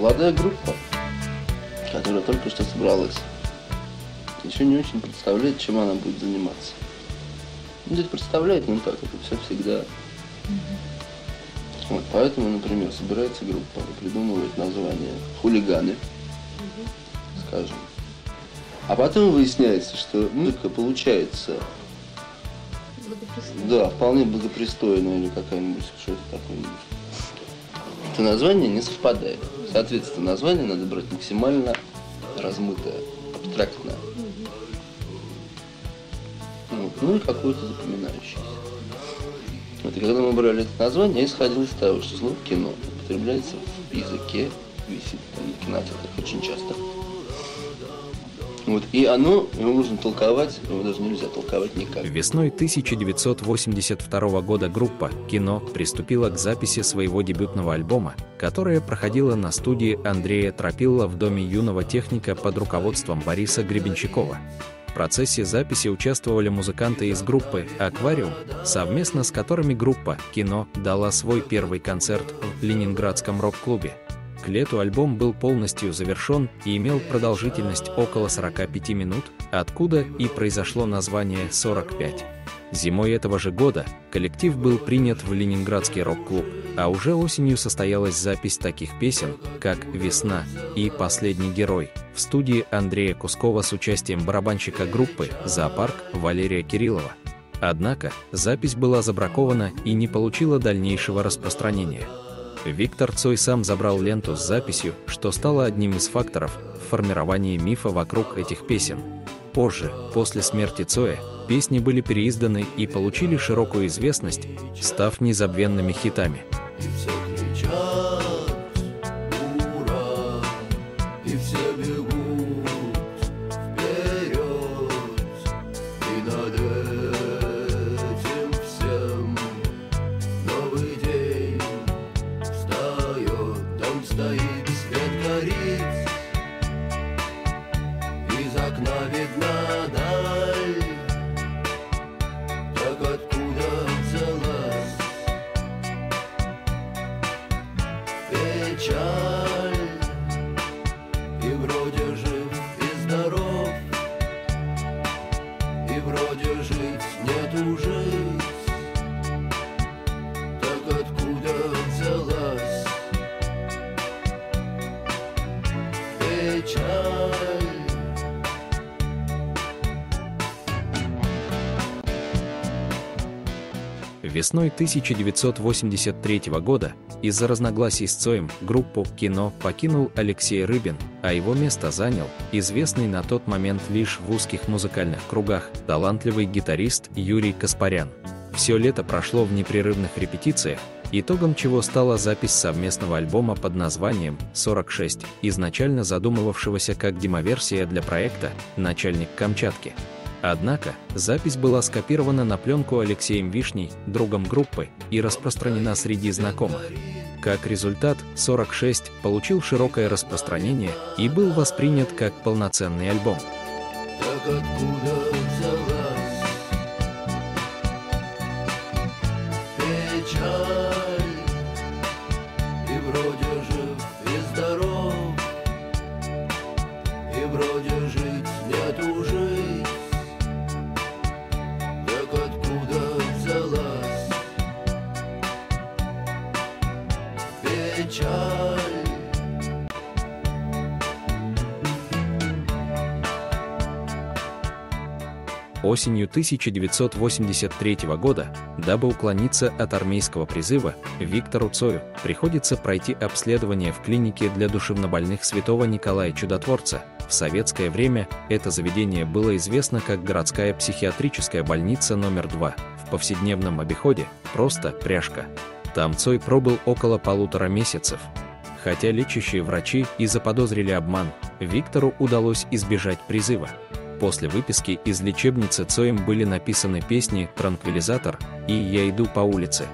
Молодая группа, которая только что собралась, еще не очень представляет, чем она будет заниматься. Ну, здесь представляет, ну так, это все всегда. Вот, поэтому, например, собирается группа, придумывает название «Хулиганы», скажем. А потом выясняется, что музыка получается, да, вполне благопристойная или какая-нибудь, что-то такое. Это название не совпадает. Соответственно, название надо брать максимально размытое, абстрактное. Вот. Ну и какое-то запоминающееся. Вот, и когда мы брали это название, я исходил из того, что слово «кино» употребляется в языке, висит в кинотеатрах очень часто. Вот, и его нужно толковать, его даже нельзя толковать никак. Весной 1982 года группа «Кино» приступила к записи своего дебютного альбома, которая проходила на студии Андрея Тропилла в Доме юного техника под руководством Бориса Гребенщикова. В процессе записи участвовали музыканты из группы «Аквариум», совместно с которыми группа «Кино» дала свой первый концерт в Ленинградском рок-клубе. К лету альбом был полностью завершен и имел продолжительность около 45 минут, откуда и произошло название «45». Зимой этого же года коллектив был принят в Ленинградский рок-клуб, а уже осенью состоялась запись таких песен, как «Весна» и «Последний герой» в студии Андрея Кускова с участием барабанщика группы «Зоопарк» Валерия Кириллова. Однако запись была забракована и не получила дальнейшего распространения. Виктор Цой сам забрал ленту с записью, что стало одним из факторов в формировании мифа вокруг этих песен. Позже, после смерти Цоя, песни были переизданы и получили широкую известность, став незабвенными хитами. Весной 1983 года из-за разногласий с Цоем группу «Кино» покинул Алексей Рыбин, а его место занял известный на тот момент лишь в узких музыкальных кругах талантливый гитарист Юрий Каспарян. Все лето прошло в непрерывных репетициях, итогом чего стала запись совместного альбома под названием «46», изначально задумывавшегося как демоверсия для проекта «Начальник Камчатки». Однако, запись была скопирована на пленку Алексеем Вишней, другом группы, и распространена среди знакомых. Как результат, «46» получил широкое распространение и был воспринят как полноценный альбом. Осенью 1983 года, дабы уклониться от армейского призыва, Виктору Цою приходится пройти обследование в клинике для душевнобольных Святого Николая Чудотворца. В советское время это заведение было известно как городская психиатрическая больница номер 2, в повседневном обиходе просто «Пряжка». Там Цой пробыл около 1,5 месяцев. Хотя лечащие врачи и заподозрили обман, Виктору удалось избежать призыва. После выписки из лечебницы Цоем были написаны песни «Транквилизатор» и «Я иду по улице».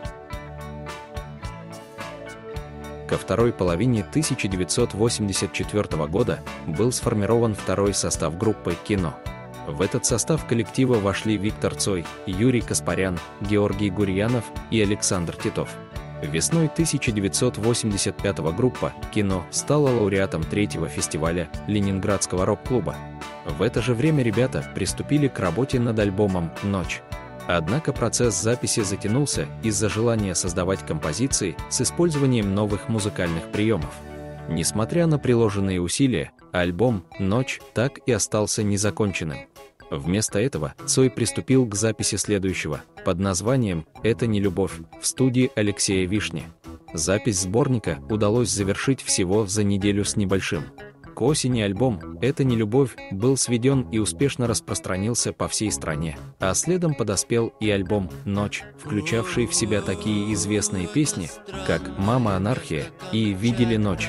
Ко второй половине 1984 года был сформирован второй состав группы «Кино». В этот состав коллектива вошли Виктор Цой, Юрий Каспарян, Георгий Гурьянов и Александр Титов. Весной 1985 группа «Кино» стала лауреатом 3-го фестиваля Ленинградского рок-клуба. В это же время ребята приступили к работе над альбомом «Ночь». Однако процесс записи затянулся из-за желания создавать композиции с использованием новых музыкальных приемов. Несмотря на приложенные усилия, альбом «Ночь» так и остался незаконченным. Вместо этого Цой приступил к записи следующего, под названием «Это не любовь», в студии Алексея Вишни. Запись сборника удалось завершить всего за неделю с небольшим. К осени альбом «Это не любовь» был сведен и успешно распространился по всей стране, а следом подоспел и альбом «Ночь», включавший в себя такие известные песни, как «Мама анархия» и «Видели ночь».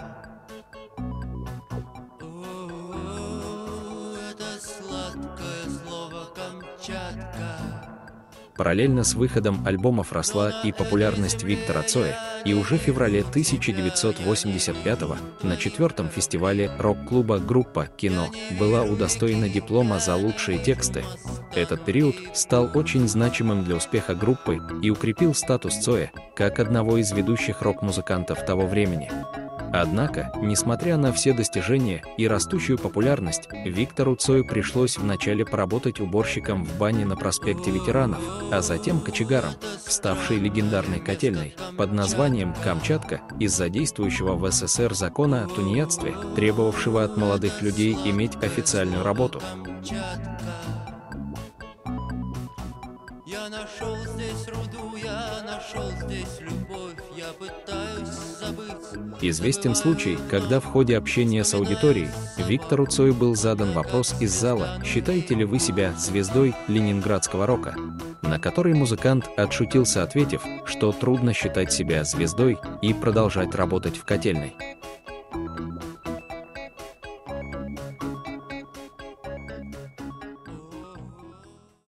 Параллельно с выходом альбомов росла и популярность Виктора Цоя, и уже в феврале 1985-го на 4-м фестивале рок-клуба группа «Кино» была удостоена диплома за лучшие тексты. Этот период стал очень значимым для успеха группы и укрепил статус Цоя как одного из ведущих рок-музыкантов того времени. Однако, несмотря на все достижения и растущую популярность, Виктору Цою пришлось вначале поработать уборщиком в бане на проспекте Ветеранов, а затем кочегаром, ставшей легендарной котельной, под названием «Камчатка» из-за действующего в СССР закона о тунеядстве, требовавшего от молодых людей иметь официальную работу. Я нашел здесь руду, я нашел здесь любовь, я пытаюсь забыть. Известен случай, когда в ходе общения с аудиторией Виктору Цою был задан вопрос из зала: «Считаете ли вы себя звездой ленинградского рока?», на который музыкант отшутился, ответив, что трудно считать себя звездой и продолжать работать в котельной.